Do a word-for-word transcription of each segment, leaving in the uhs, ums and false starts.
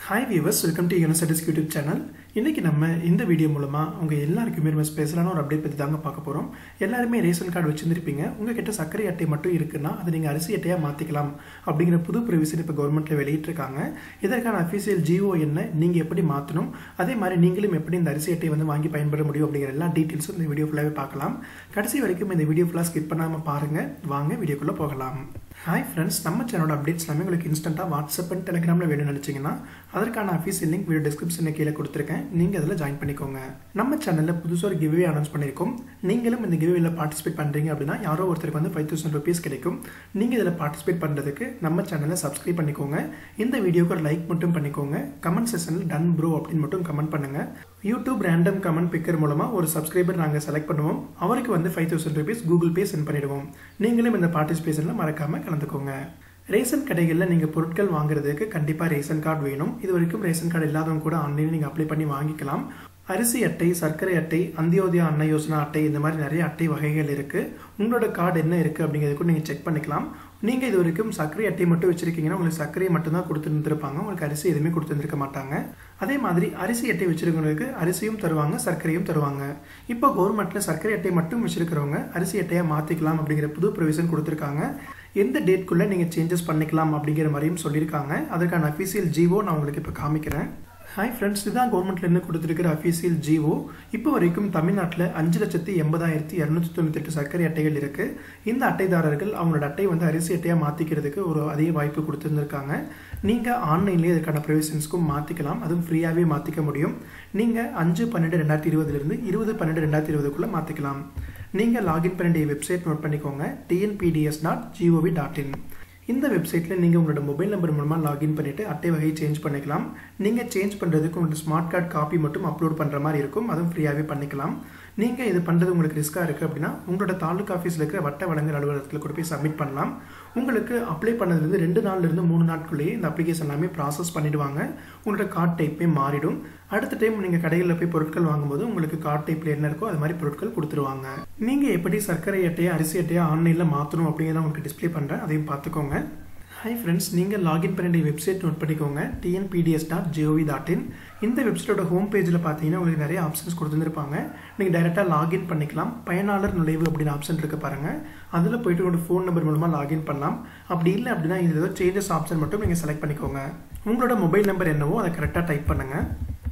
Hi viewers, welcome to Unisati's YouTube channel. இன்னைக்கு நம்ம இந்த வீடியோ மூலமா உங்க எல்லாருக்குமே நம்ம ஸ்பெஷலான ஒரு அப்டேட் பத்தி தாங்க பார்க்க போறோம். எல்லாரும் ரேஷன் கார்டு வச்சிருப்பீங்க. உங்க கிட்ட சர்க்கரை அட்டை மட்டும் இருக்குன்னா அதை நீங்க அரிசி அட்டையா மாத்திக்கலாம் அப்படிங்கிற புது ப்ரொவிஷன் இப்ப கவர்மெண்ட்ல வெளியிட்டு இருக்காங்க. இதற்கான அபிஷியல் ஜிஓ என்ன, நீங்க எப்படி மாத்தணும், அதே மாதிரி நீங்களும் எப்படி இந்த அரிசி அட்டையை வந்து வாங்கி பயன்பட முடியும் அப்படிங்கிற எல்லா டீடைல்ஸும் இந்த வீடியோ ஃபுல்லாவே பார்க்கலாம். கடைசி வரைக்கும் இந்த வீடியோ ஃபுல்லா ஸ்கிப் பண்ணாம பாருங்க. வாங்க வீடியோக்குள்ள போகலாம். Hi friends, நம்ம சேனலோட அப்டேட்ஸ் எல்லாமே உங்களுக்கு இன்ஸ்டன்ட்டா வாட்ஸ்அப் அண்ட் டெலிகிராம்ல வேணும்னு நினைச்சீங்கன்னா அதற்கான அஃபிஷியல் லிங்க் வீடியோ டிஸ்கிரிப்ஷன்ல கீழே கொடுத்திருக்கேன். நீங்க அதில் ஜாயின் பண்ணிக்கோங்க. நம்ம சேனல்ல புதுசா ஒரு கிவ்அவே அனௌன்ஸ் பண்ணிருக்கோம். நீங்களும் இந்த கிவ்அவேல பார்ட்டிசிபேட் பண்றீங்க அப்படின்னா யாரோ ஒருத்தருக்கு வந்து ஃபைவ் தௌசண்ட் ருபீஸ் கிடைக்கும். நீங்க இதில் பார்ட்டிசிபேட் பண்றதுக்கு நம்ம சேனலை சப்ஸ்கிரைப் பண்ணிக்கோங்க. இந்த வீடியோக்கு ஒரு லைக் மட்டும் பண்ணிக்கோங்க. கமெண்ட் செக்ஷனில் டன் ப்ரோ அப்படின்னு மட்டும் கமெண்ட் பண்ணுங்க. யூடியூப் ரேண்டம் கமெண்ட் பிக்கர் மூலமா ஒரு சப்ஸ்கிரைபர் நாங்கள் செலக்ட் பண்ணுவோம். அவருக்கு வந்து five thousand rupees Google Pay send பண்ணிடுவோம். நீங்களும் இந்த பார்ட்டிசிபேஷன்ல மறக்காம கலந்துக்கோங்க. ரேஷன் கடைகளில் நீங்கள் பொருட்கள் வாங்குறதுக்கு கண்டிப்பாக ரேஷன் கார்டு வேணும். இது வரைக்கும் ரேஷன் கார்டு இல்லாதவங்க கூட ஆன்லைனில் நீங்கள் அப்ளை பண்ணி வாங்கிக்கலாம். அரிசி அட்டை, சர்க்கரை அட்டை, அந்தியோதயா அன்ன யோசனா அட்டை, இந்த மாதிரி நிறைய அட்டை வகைகள் இருக்கு. உங்களோட கார்டு என்ன இருக்கு அப்படிங்கிறதுக்கு நீங்கள் செக் பண்ணிக்கலாம். நீங்கள் இது வரைக்கும் சர்க்கரை அட்டை மட்டும் வச்சிருக்கீங்கன்னா உங்களுக்கு சர்க்கரையை மட்டும் தான் கொடுத்துருந்துருப்பாங்க. உங்களுக்கு அரிசி எதுவுமே கொடுத்துருந்துருக்க மாட்டாங்க. அதே மாதிரி அரிசி அட்டை வச்சிருக்கவங்களுக்கு அரிசியும் தருவாங்க, சர்க்கரையும் தருவாங்க. இப்போ கவர்மெண்ட்ல சர்க்கரை அட்டை மட்டும் வச்சிருக்கிறவங்க அரிசி அட்டையா மாத்திக்கலாம் அப்படிங்கிற புது ப்ரொவிஷன் கொடுத்துருக்காங்க. எந்த டேட்குள்ள நீங்க சேஞ்சஸ் பண்ணிக்கலாம் அப்படிங்கிற மாதிரியும் சொல்லியிருக்காங்க. அதற்கான அஃபிஷியல் ஜிஓ நான் உங்களுக்கு இப்போ காமிக்கிறேன். ஹாய் ஃப்ரெண்ட்ஸ், இதுதான் கவர்மெண்ட்லேருந்து கொடுத்துருக்கிற அஃபிஷியல் ஜிஓ. இப்போ வரைக்கும் தமிழ்நாட்டில் அஞ்சு லட்சத்தி எண்பதாயிரத்தி இரநூத்தி தொண்ணூத்தி எட்டு சர்க்கரை அட்டைகள் இருக்கு. இந்த அட்டைதாரர்கள் அவங்களோட அட்டை வந்து அரிசி அட்டையாக மாற்றிக்கிறதுக்கு ஒரு அதிக வாய்ப்பு கொடுத்துருந்துருக்காங்க. நீங்கள் ஆன்லைன்லேயே இதுக்கான ப்ரொவிஷன்ஸ்க்கும் மாற்றிக்கலாம். அதுவும் ஃப்ரீயாகவே மாற்றிக்க முடியும். நீங்கள் அஞ்சு பன்னெண்டு ரெண்டாயிரத்தி இருபதுலேருந்து இருபது பன்னெண்டு ரெண்டாயிரத்தி இருபதுக்குள்ளே மாற்றிக்கலாம். நீங்கள் லாகின் பண்ணிய வெப்சைட் நோட் பண்ணிக்கோங்க. TNPDS dot GOV dot in. இந்த வெப்சைட்டில் நீங்கள் உங்களோட மொபைல் நம்பர் மூலமாக லாகின் பண்ணிவிட்டு அட்டை வகையை சேஞ்ச் பண்ணிக்கலாம். நீங்கள் சேஞ்ச் பண்ணுறதுக்கு உங்களோட ஸ்மார்ட் கார்டு காப்பி மட்டும் அப்லோட் பண்ணுற மாதிரி இருக்கும். அதுவும் ஃப்ரீயாகவே பண்ணிக்கலாம். நீங்கள் இது பண்ணுறது உங்களுக்கு ரிஸ்க்காக இருக்குது அப்படின்னா உங்களோட தாலுக்கா ஆஃபீஸில் இருக்கிற வட்ட வழங்கல் அலுவலகத்தில் கூட போய் சப்மிட் பண்ணலாம். உங்களுக்கு அப்ளை பண்ணதுலேருந்து ரெண்டு நாள்லேருந்து மூணு நாட்குள்ளேயே இந்த அப்ளிகேஷன் எல்லாமே ப்ராசஸ் பண்ணிவிடுவாங்க. உங்களோட கார்டு டைப்பே மாறிடும். அடுத்த டைம் நீங்கள் கடைகளில் போய் பொருட்கள் வாங்கும்போது உங்களுக்கு கார்டு டைப்பில் என்ன இருக்கோ அது மாதிரி பொருட்கள் கொடுத்துருவாங்க. நீங்கள் எப்படி சர்க்கரை அட்டையை அரிசி அட்டையை ஆன்லைனில் மாற்றணும் அப்படிங்கிறத உங்களுக்கு டிஸ்பிளே பண்ணுறேன். அதையும் பார்த்துக்கோங்க. ஹை ஃப்ரெண்ட்ஸ், நீங்கள் லாகின் பண்ணிய வெப்சைட் நோட் பண்ணிக்கோங்க. TNPDS dot GOV dot in. இந்த வெப்சைட்டோட ஹோம் பேஜில் பார்த்தீங்கன்னா உங்களுக்கு நிறைய ஆப்ஷன்ஸ் கொடுத்துருப்பாங்க. நீங்கள் டைரெக்டாக லாகின் பண்ணிக்கலாம். பயனாளர் நுழைவு அப்படின்னு ஆப்ஷன் இருக்கு பாருங்கள். அதில் போயிட்டு உங்களோட ஃபோன் நம்பர் மூலமாக லாகின் பண்ணலாம். அப்படி இல்லை அப்படின்னா இதில் ஏதோ சேஞ்சஸ் ஆப்ஷன் மட்டும் நீங்கள் செலக்ட் பண்ணிக்கோங்க. உங்களோட மொபைல் நம்பர் என்னவோ அதை கரெக்டாக டைப் பண்ணுங்கள்.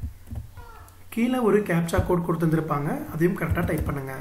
கீழே ஒரு கேப்சா கோட் கொடுத்துருப்பாங்க. அதையும் கரெக்டாக டைப் பண்ணுங்கள்.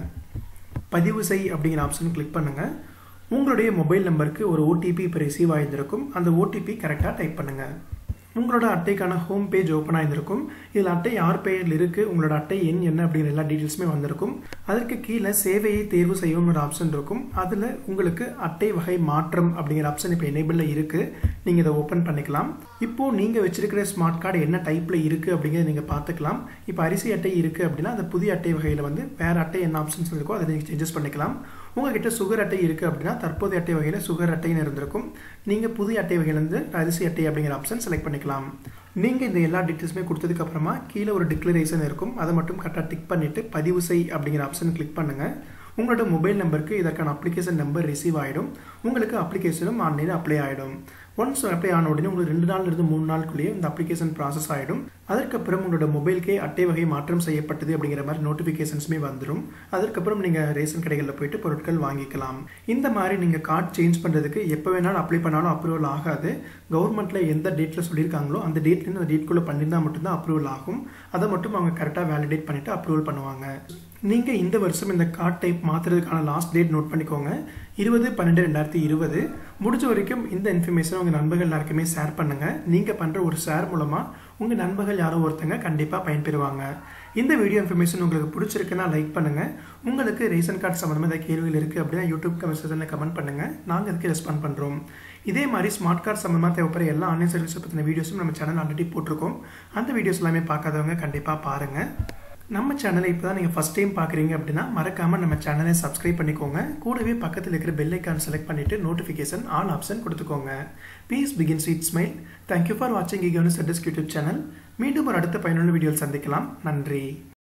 பதிவு செய் அப்படிங்கிற ஆப்ஷன் கிளிக் பண்ணுங்கள். உங்களுடைய மொபைல் நம்பருக்கு ஒரு ஓடிபி இப்போ ரிசீவ் ஆகியிருந்திருக்கும். அந்த ஓடிபி கரெக்டாக டைப் பண்ணுங்கள். உங்களோட அட்டைக்கான ஹோம் பேஜ் ஓப்பன் ஆகியிருக்கும். இதில் அட்டை யார் பெயரில் இருக்குது, உங்களோட அட்டை எண் என்ன அப்படிங்கிற எல்லா டீட்டெயில்ஸுமே வந்திருக்கும். அதற்கு கீழே சேவையை தேர்வு செய்யவும் ஒரு ஆப்ஷன் இருக்கும். அதில் உங்களுக்கு அட்டை வகை மாற்றம் அப்படிங்கிற ஆப்ஷன் இப்போ எனேபிளில் இருக்குது. நீங்கள் இதை ஓப்பன் பண்ணிக்கலாம். இப்போது நீங்கள் வச்சிருக்கிற ஸ்மார்ட் கார்டு என்ன டைப்பில் இருக்குது அப்படிங்கிறத நீங்கள் பார்த்துக்கலாம். இப்போ அரிசி அட்டை இருக்குது அப்படின்னா அந்த புதிய அட்டை வகையில் வந்து வேறு அட்டை என்ன ஆப்ஷன்ஸ் இருக்கோ அதை நீங்கள் சேஞ்சஸ் பண்ணிக்கலாம். உங்ககிட்ட சுகர் அட்டை இருக்குது அப்படின்னா தற்போதைய அட்டை வகையில் சுகர் அட்டைன்னு இருந்திருக்கும். நீங்கள் புதிய அட்டை வகையிலேருந்து அரிசி அட்டை அப்படிங்கிற ஆப்ஷன் செலக்ட் பண்ணிக்கலாம். நீங்கள் இந்த எல்லா டீட்டெயில்ஸுமே கொடுத்ததுக்கு அப்புறமா கீழே ஒரு டிக்ளரேஷன் இருக்கும். அதை மட்டும் கரெக்டாக டிக் பண்ணிவிட்டு பதிவு செய் அப்படிங்கிற ஆப்ஷன் கிளிக் பண்ணுங்கள். உங்களோட மொபைல் நம்பருக்கு இதற்கான அப்ளிகேஷன் நம்பர் ரிசீவ் ஆகிடும். உங்களுக்கு அப்ளிகேஷனும் ஆன்லைனில் அப்ளை ஆகிடும். ஒன்ஸ் அப்ளை ஆன உடனே உங்களுக்கு ரெண்டு நாள்லேருந்து மூணு நாளுக்குள்ளேயே இந்த அப்ளிகேஷன் ப்ராசஸ் ஆகிடும். அதற்கப்புறம் உங்களோட மொபைலுக்கே அட்டை வகை மாற்றம் செய்யப்பட்டது அப்படிங்கிற மாதிரி நோட்டிஃபிகேஷன்ஸுமே வந்துடும். அதற்கப்புறம் நீங்கள் ரேஷன் கடைகளில் போயிட்டு பொருட்கள் வாங்கிக்கலாம். இந்த மாதிரி நீங்கள் கார்டு சேஞ்ச் பண்ணுறதுக்கு எப்போ வேணாலும் அப்ளை பண்ணாலும் அப்ரூவல் ஆகாது. கவர்மெண்ட்டில் எந்த டேட்டில் சொல்லியிருக்காங்களோ அந்த டேட்லேருந்து அந்த டேட்குள்ளே பண்ணியிருந்தால் மட்டும்தான் அப்ரூவல் ஆகும். அதை மட்டும் அவங்க கரெக்டாக வேலிடேட் பண்ணிவிட்டு அப்ரூவல் பண்ணுவாங்க. நீங்கள் இந்த வருஷம் இந்த கார்டு டைப் மாற்றுறதுக்கான லாஸ்ட் டேட் நோட் பண்ணிக்கோங்க. இருபது பன்னெண்டு ரெண்டாயிரத்தி இருபது. முடிஞ்ச வரைக்கும் இந்த இன்ஃபர்மேஷன் உங்கள் நண்பர்கள் எல்லாருக்குமே ஷேர் பண்ணுங்கள். நீங்கள் பண்ணுற ஒரு ஷேர் மூலமாக உங்கள் நண்பர்கள் யாரோ ஒருத்தங்க கண்டிப்பாக பயன்பெறுவாங்க. இந்த வீடியோ இன்ஃபர்மேஷன் உங்களுக்கு பிடிச்சிருக்குன்னா லைக் பண்ணுங்கள். உங்களுக்கு ரேஷன் கார்டு சம்மந்தமாக ஏதாவது கேள்விகள் இருக்குது அப்படின்னா யூடியூப் கமெண்ட் செக்ஷனில் கமெண்ட் பண்ணுங்கள். நாங்கள் அதுக்கு ரெஸ்பாண்ட் பண்ணுறோம். இதே மாதிரி ஸ்மார்ட் கார்டு சம்மந்தமாக தேவைப்படுற எல்லா ஆன்லைன் சர்வீஸை பற்றின வீடியோஸும் நம்ம சேனல் ஆல்ரெடி போட்டிருக்கோம். அந்த வீடியோஸ் எல்லாமே பார்க்காதவங்க கண்டிப்பாக பாருங்கள். நம்ம சேனலை இப்போ தான் நீங்கள் ஃபஸ்ட் டைம் பார்க்குறீங்க அப்படின்னா மறக்காமல் நம்ம சேனலை சப்ஸ்கிரைப் பண்ணிக்கோங்க. கூடவே பக்கத்தில் இருக்கிற பெல் ஐக்கான் செலக்ட் பண்ணிவிட்டு நோட்டிஃபிகேஷன் ஆல் ஆப்ஷன் கொடுத்துக்கோங்க. Peace begin sweet smile. Thank you for வாட்சிங் யூனிசெட்டிஸ் யூடியூப் சேனல். மீண்டும் ஒரு அடுத்த பயனுள்ள வீடியோவில் சந்திக்கலாம். நன்றி.